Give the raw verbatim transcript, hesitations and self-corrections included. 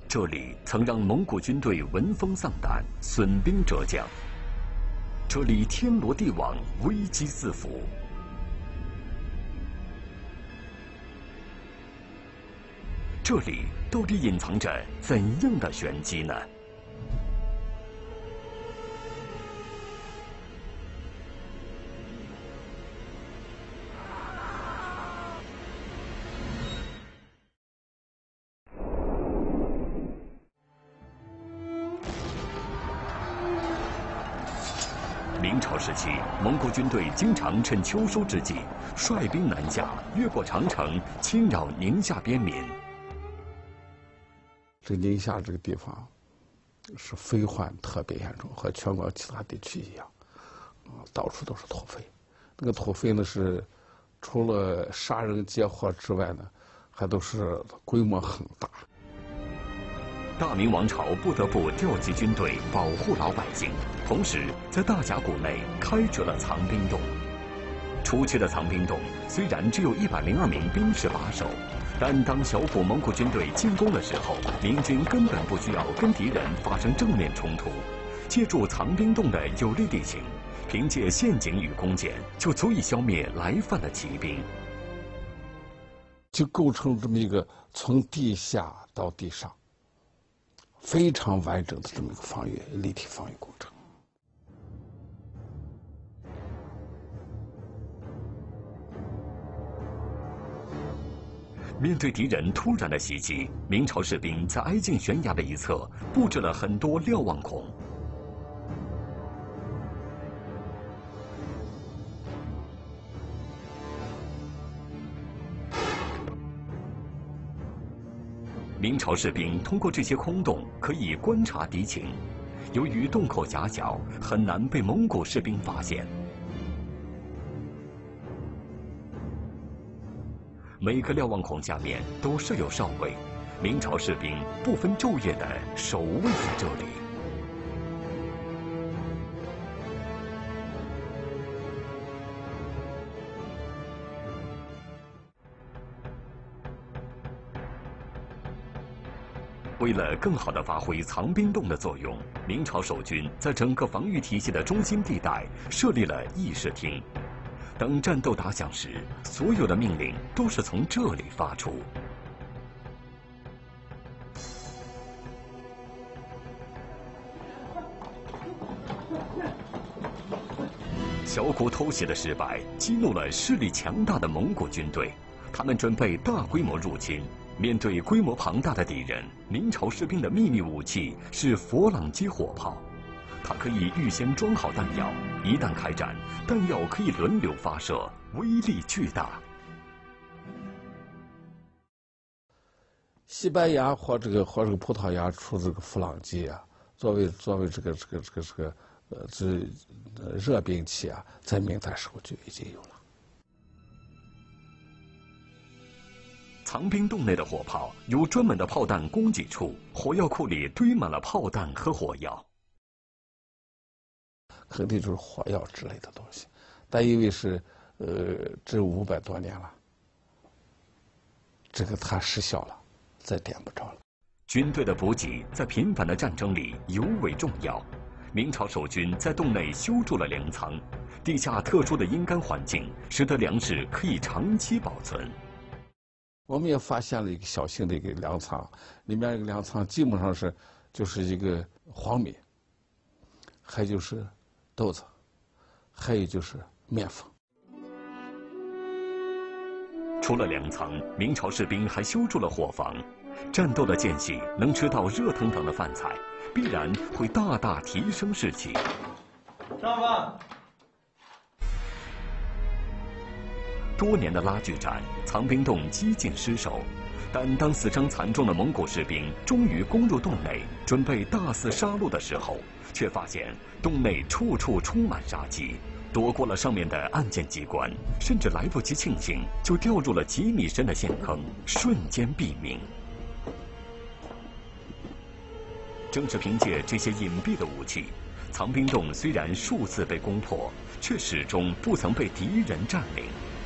这里曾让蒙古军队闻风丧胆、损兵折将。这里天罗地网，危机四伏。这里到底隐藏着怎样的玄机呢？明朝时期，蒙古军队经常趁秋收之际，率兵南下，越过长城，侵扰宁夏边民。 这宁夏这个地方是非患特别严重，和全国其他地区一样，啊，到处都是土匪。那个土匪呢是除了杀人劫货之外呢，还都是规模很大。 大明王朝不得不调集军队保护老百姓，同时在大峡谷内开掘了藏兵洞。初期的藏兵洞虽然只有一百零二名兵士把守，但当小股蒙古军队进攻的时候，明军根本不需要跟敌人发生正面冲突，借助藏兵洞的有利地形，凭借陷阱与弓箭，就足以消灭来犯的骑兵， 就构成这么一个从地下到地上非常完整的这么一个防御立体防御工程。 面对敌人突然的袭击，明朝士兵在挨近悬崖的一侧布置了很多瞭望孔。明朝士兵通过这些空洞可以观察敌情，由于洞口狭小，很难被蒙古士兵发现。每个瞭望孔下面都设有哨位，明朝士兵不分昼夜地守卫在这里。为了更好地发挥藏兵洞的作用，明朝守军在整个防御体系的中心地带设立了议事厅。等战斗打响时，所有的命令都是从这里发出。小股偷袭的失败激怒了势力强大的蒙古军队，他们准备大规模入侵。面对规模庞大的敌人，明朝士兵的秘密武器是佛朗机火炮。它可以预先装好弹药，一旦开战，弹药可以轮流发射，威力巨大。 西班牙或这个或这个葡萄牙出这个弗朗机啊，作为作为这个这个这个这个呃这呃热兵器啊，在明代时候就已经有了。 藏兵洞内的火炮有专门的炮弹供给处，火药库里堆满了炮弹和火药。 肯定就是火药之类的东西，但因为是呃只有五百多年了，这个它失效了，再点不着了。 军队的补给在频繁的战争里尤为重要。明朝守军在洞内修筑了粮仓，地下特殊的阴干环境使得粮食可以长期保存。 我们也发现了一个小型的一个粮仓，里面一个粮仓基本上是就是一个黄米，还就是豆子，还有就是面粉。 除了粮仓，明朝士兵还修筑了伙房。战斗的间隙能吃到热腾腾的饭菜，必然会大大提升士气。 上饭。 多年的拉锯战，藏兵洞几近失守。但当死伤惨重的蒙古士兵终于攻入洞内，准备大肆杀戮的时候，却发现洞内处处充满杀机，躲过了上面的暗箭机关，甚至来不及庆幸，就掉入了几米深的陷坑，瞬间毙命。正是凭借这些隐蔽的武器，藏兵洞虽然数次被攻破，却始终不曾被敌人占领。